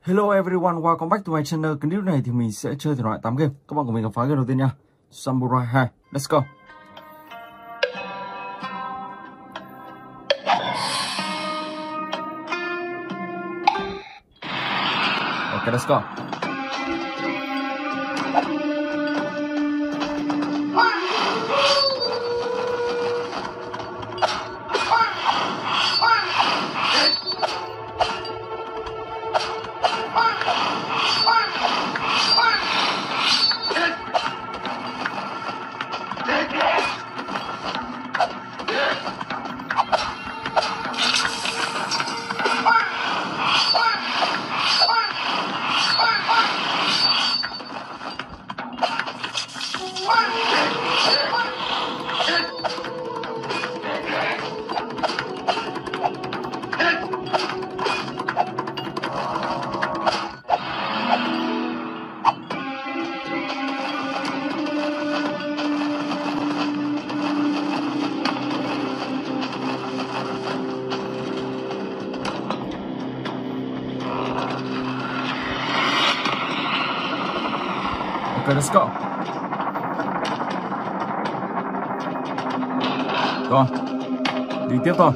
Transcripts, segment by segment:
Hello everyone, welcome back to my channel. Cái clip này thì mình sẽ chơi thể loại 8 game. Các bạn của mình gặp phá game đầu tiên nha. Samurai 2. Let's go. Okay, let's go. Okay, let's go. Rồi, đi tiếp thôi.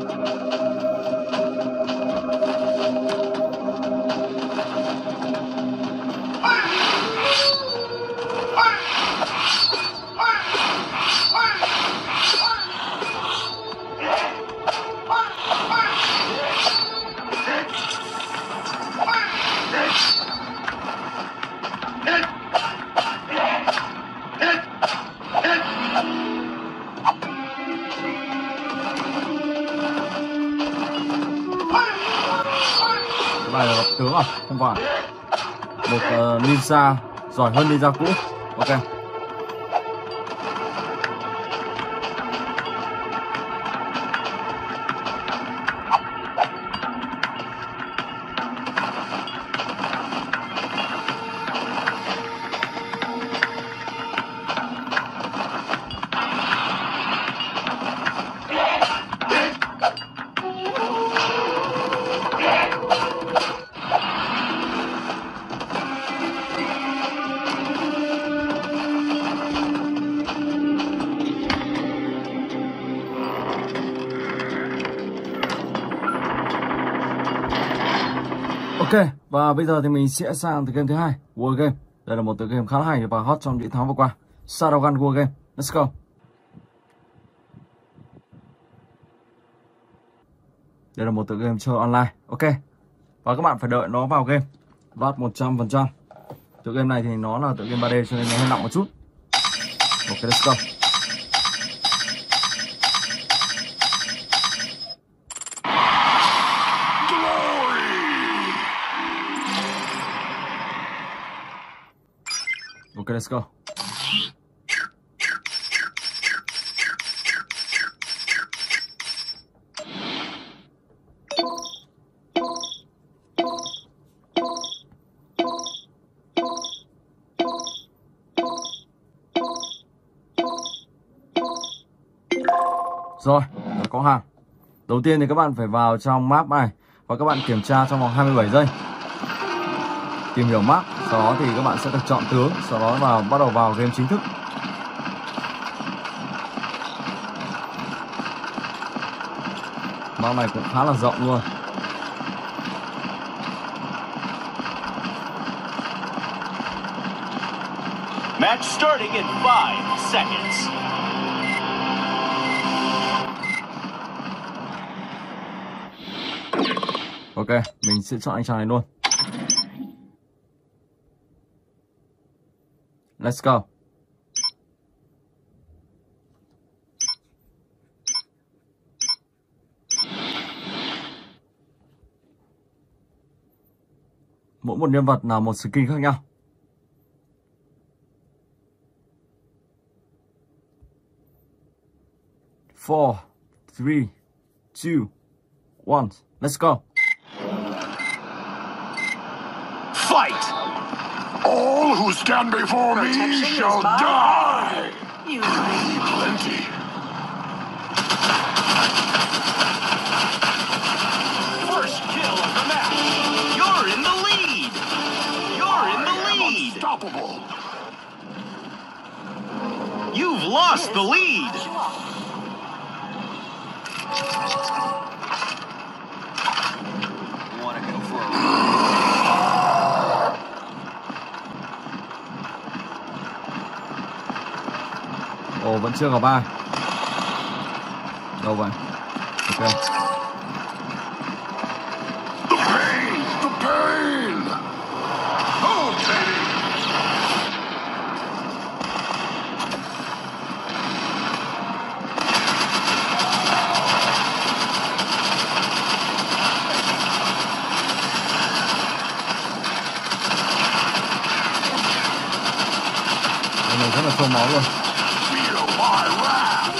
Này là gặp tướng à? Không phải. Một ninja giỏi hơn ninja cũ. Ok. Ok, và bây giờ thì mình sẽ sang tựa game thứ hai, War Game. Đây là một tựa game khá là hay và hot trong những tháng vừa qua. Shadowgun War Game. Let's go. Đây là một tựa game chơi online. Ok. Và các bạn phải đợi nó vào game. Load 100%. Tựa game này thì nó là tựa game 3D cho nên nó hơi nặng một chút. Ok, let's go. Okay, let's go. Rồi, có hàng. Đầu tiên thì các bạn phải vào trong map này và các bạn kiểm tra trong vòng 27 giây. Tìm hiểu map, sau đó thì các bạn sẽ được chọn tướng, sau đó bắt đầu vào game chính thức. Map này cũng khá là rộng luôn. Match starting in 5 seconds. Ok, mình sẽ chọn anh chàng này luôn. Let's go. Mỗi một nhân vật là một skin khác nhau. Four, 3, 2, 1. Let's go. Fight! All who stand before me Protection shall is mine. die. You Plenty. First kill of the match. You're in the lead. unstoppable. You've lost the lead. Want to go for a run? Ồ, vẫn chưa có bài. Đâu vậy? Ok. The pain! The pain! Oh, baby! Cái này rất là sâu máu rồi. Feel my wrath!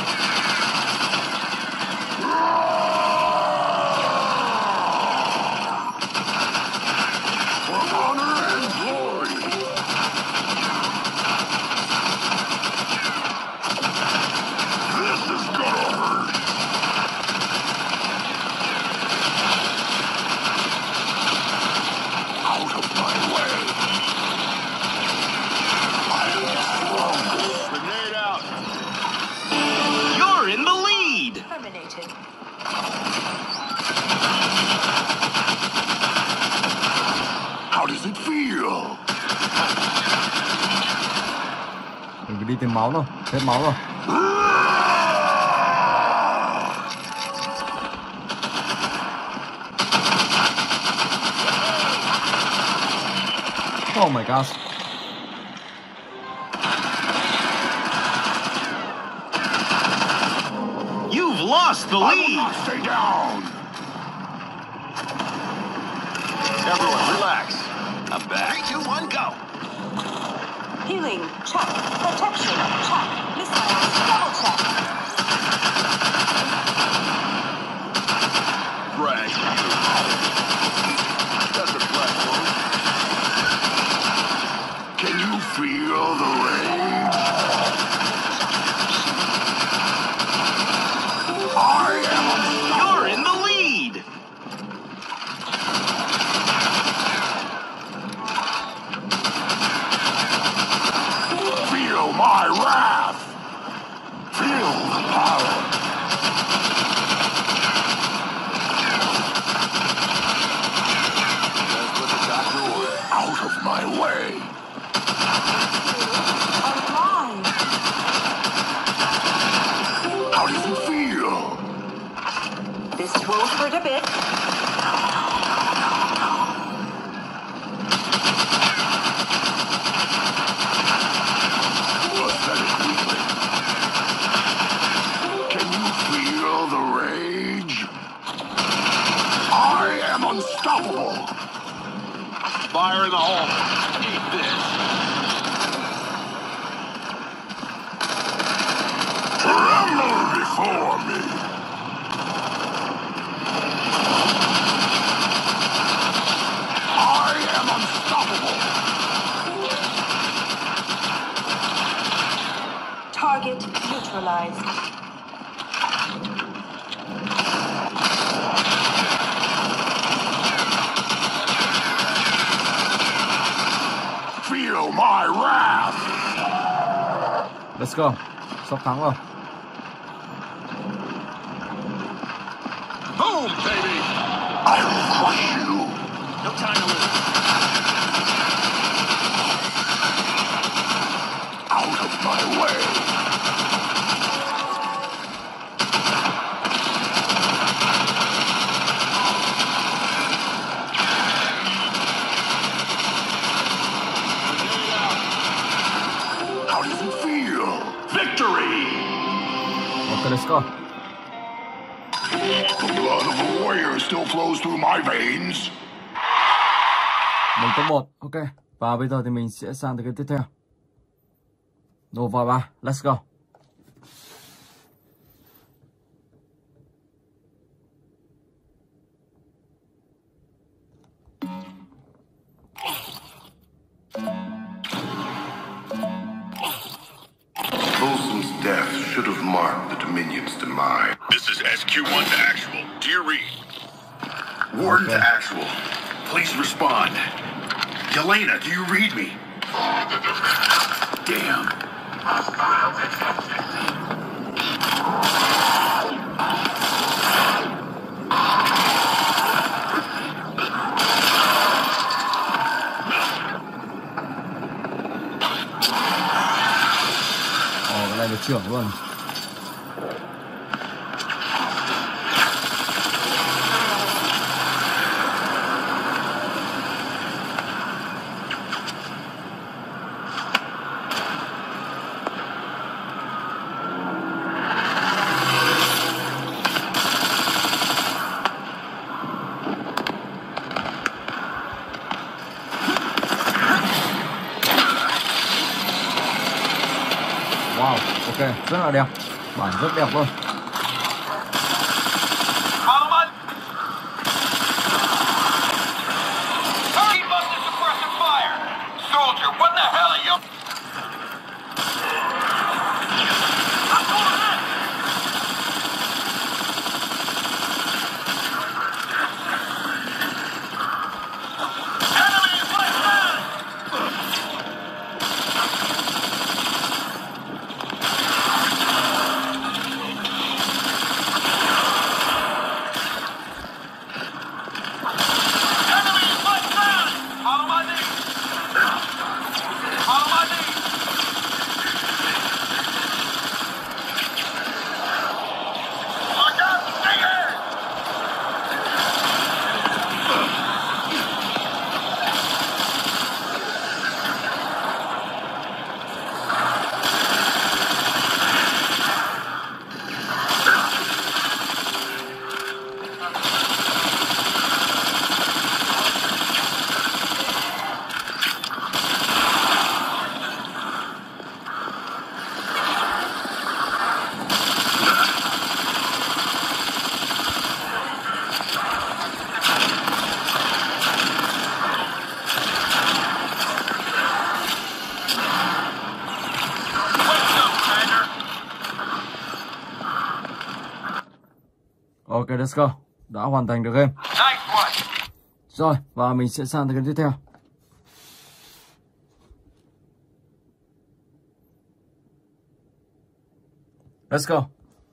For honor and glory! This is gonna hurt! Out of my way! I am stronger! Grenade out. You're in the lead. Terminated. How does it feel? Mình phải đi tìm máu rồi. Hết máu rồi. Oh my gosh. You've lost the I will lead. not stay down! Everyone, relax. I'm back. 3, 2, 1, go. Healing. Check. Protection. Check. Missiles. Double check. Brag. That's a platform. Can you feel the rage? I am You're in the lead. Feel my wrath! Feel the power! That's what the doctor ordered. Out of my way! Alive. How does it feel? This will hurt a bit. Pathetic weakling. Can you feel the rage? I am unstoppable! Fire in the hole. Eat this. Tremble before me! I am unstoppable! Target neutralized. Feel my wrath! Let's go. Sắp thắng rồi. Boom, baby. I will crush you! No time to lose. Out of my way! How does it feel? Victory! Ok, let's go. The blood of a warrior still flows through my veins. Mình top 1. Ok. Và bây giờ thì mình sẽ sang tới cái tiếp theo. Nova 3. Let's go. Folsom's death should have marked the Dominion's demise. This is SQ-1 to actual. Do you read? Warden to Okay. actual. Please respond. Yelena, do you read me? Damn. Cái này được trưởng luôn. Wow, ok, rất là đẹp, bản rất đẹp luôn. Keep up the suppressive fire! Soldier, what the hell are you? Ok, let's go. Đã hoàn thành được game. Nice one. Rồi, và mình sẽ sang tới cái tiếp theo. Let's go.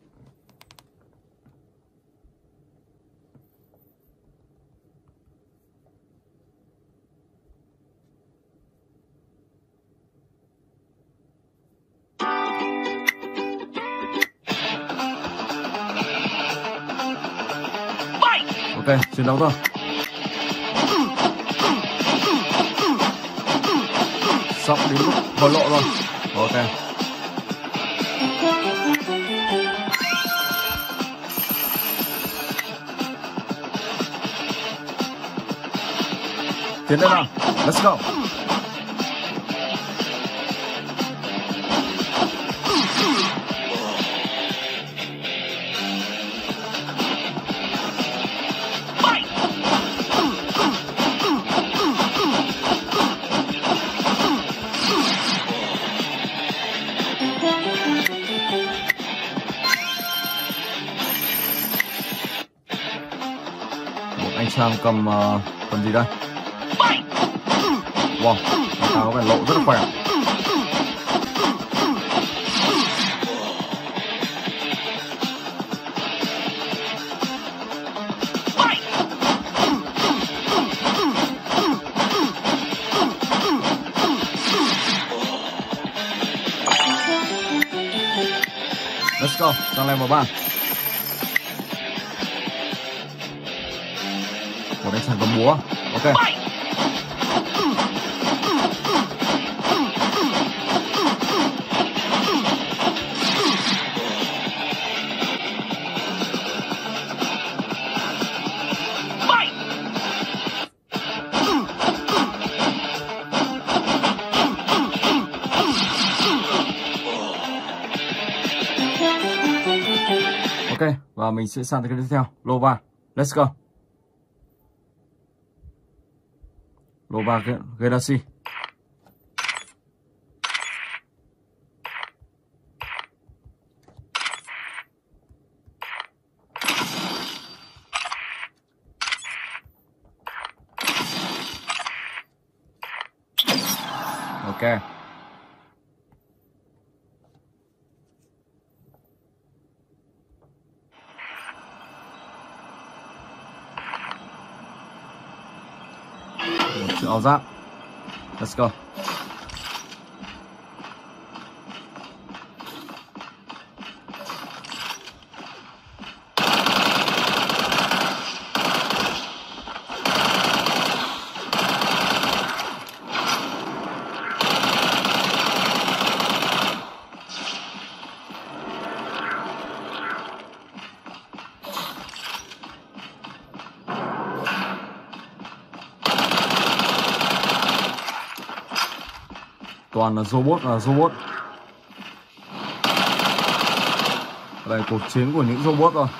Ok, chiến đấu thôi. Sắp đến lúc hồi lộ rồi. Ok. Tiến lên nào. Let's go. Anh Sang cầm gì đây? Wow, anh ta có vẻ lộ rất là khỏe. Let's go, sang level 3. Một anh chàng cầm búa. Ok. Ok, và mình sẽ sang tới cái tiếp theo, lô 3. Let's go. Lô 3 Galaxy. Ok. Ok. Một chữ áo giáp. Let's go. Toàn là robot. Đây cuộc chiến của những robot rồi.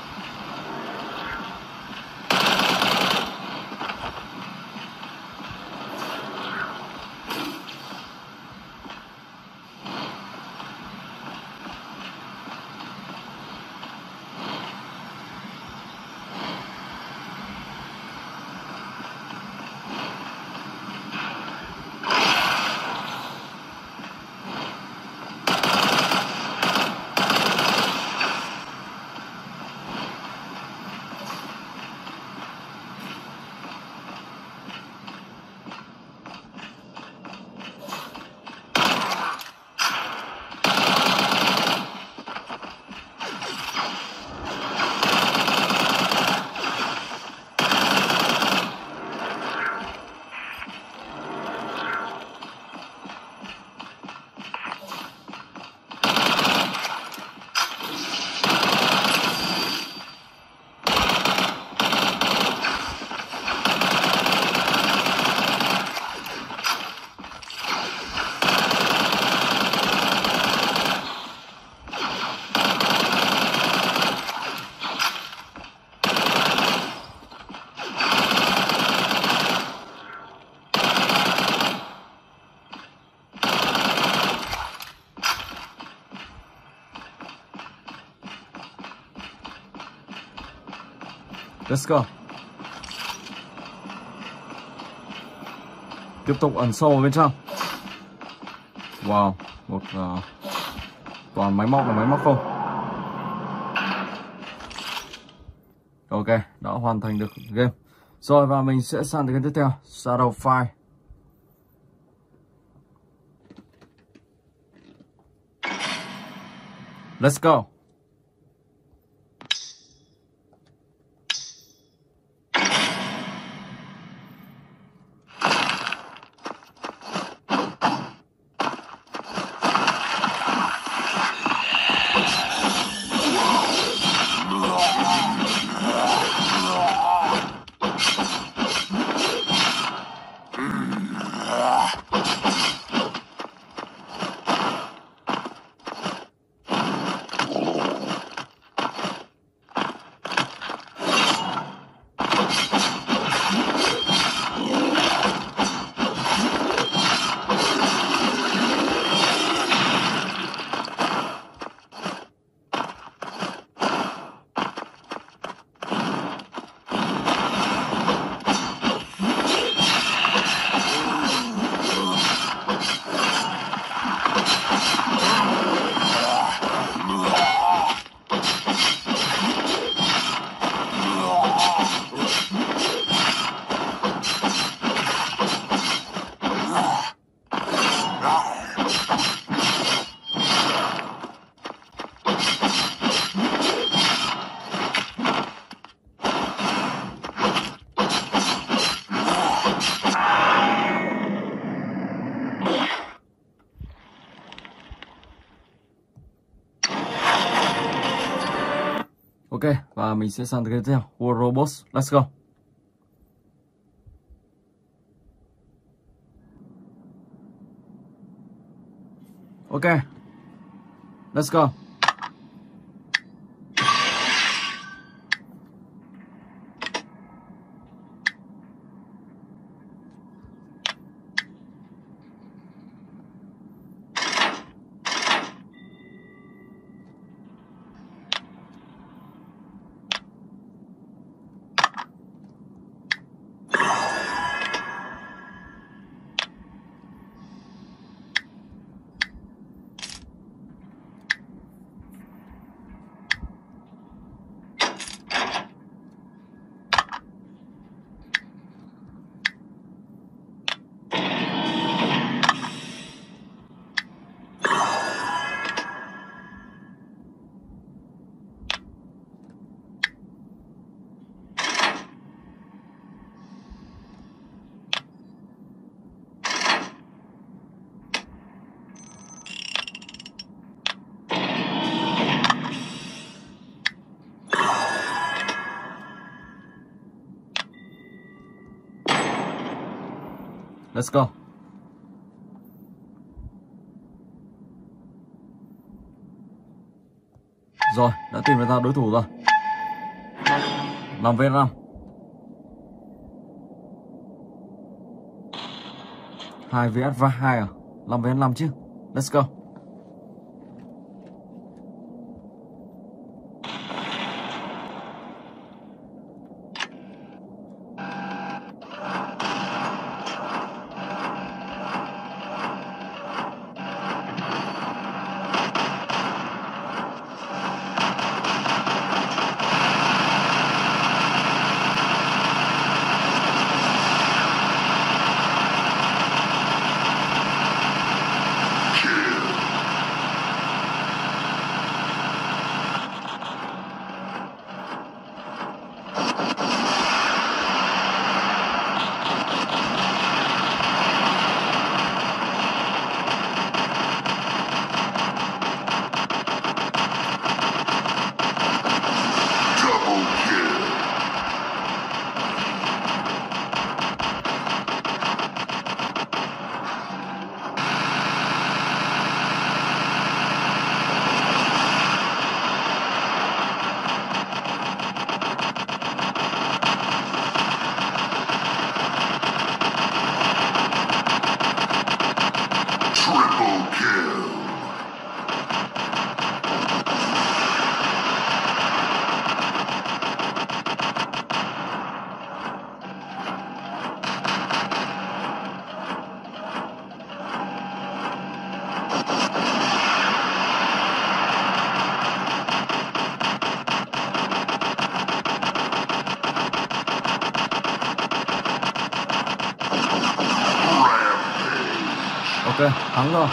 Let's go. Tiếp tục ẩn sâu ở bên trong. Wow, một toàn máy móc là máy móc không. Ok, đã hoàn thành được game. Rồi và mình sẽ sang tới game tiếp theo, Shadowfire. Let's go. Ok, và mình sẽ sang tới cái tiếp theo, War Robots. Let's go. Ok, let's go. Let's go. Rồi, đã tìm được ra đối thủ rồi. 5v5. 2 vs 2 à? 5v5 chứ. Let's go. Ok, thắng rồi.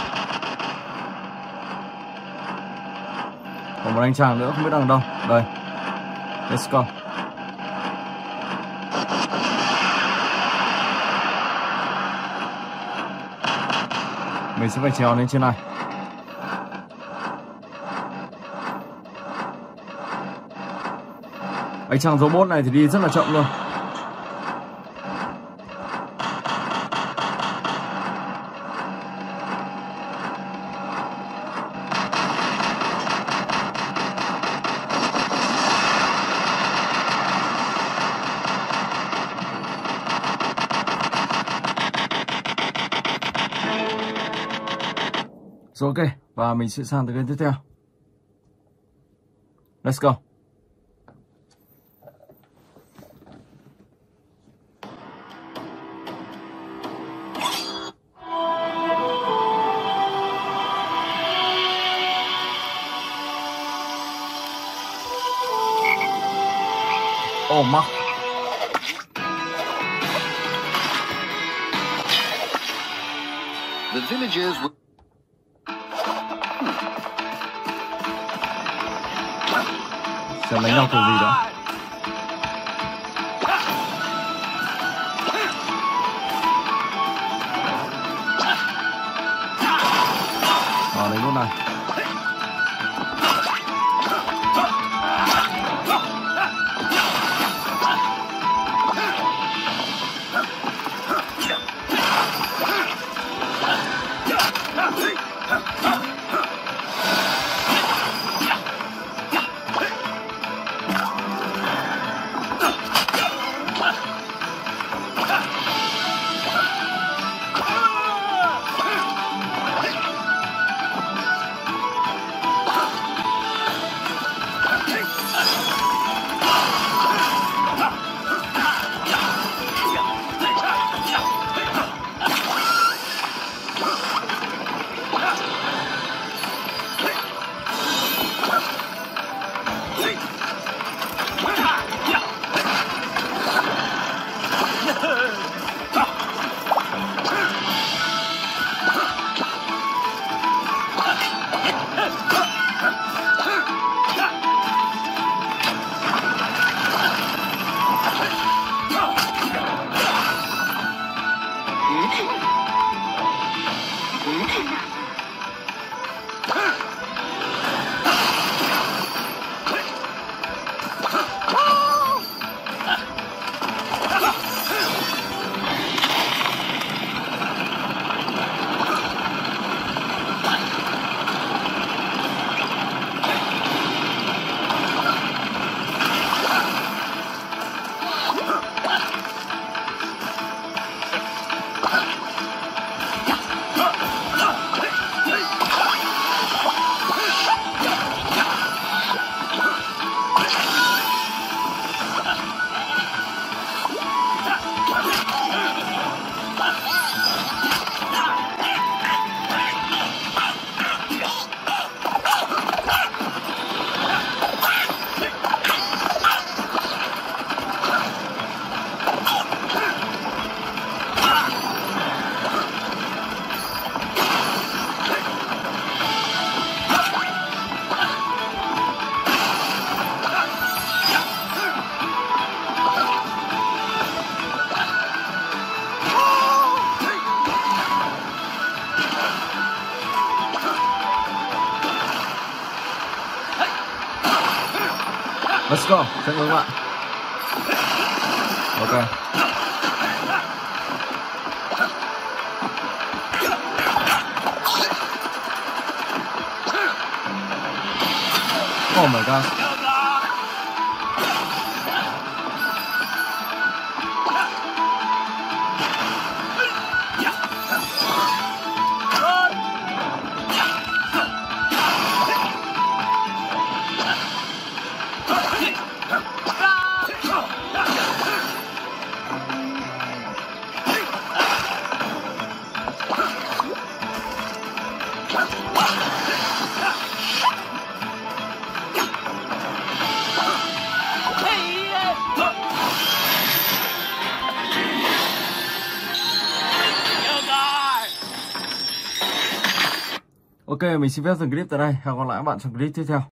Còn một anh chàng nữa không biết đang ở đâu. Đây. Let's go. Mình sẽ phải trèo lên trên này. Anh chàng robot này thì đi rất là chậm luôn. Rồi ok, và mình sẽ sang tới game tiếp theo. Let's go. Oh my. The villagers were... Xem đánh nhau kiểu gì đó. Đấy luôn này. Let's go, sẽ ngưng lại. Ok. Oh my god. Ok, mình xin phép dừng clip tại đây. Hẹn gặp lại các bạn trong clip tiếp theo.